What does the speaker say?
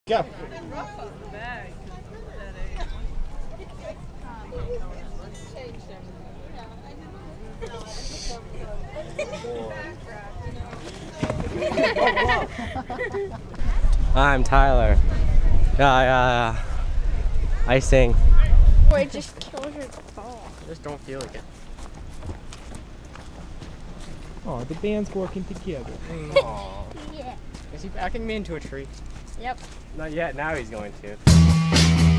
Go. I'm Tyler. I sing. Or it just kills your ball. I just don't feel like it. Oh, the band's working together. Aww. Yeah. Is he backing me into a tree? Yep. Not yet, now he's going to.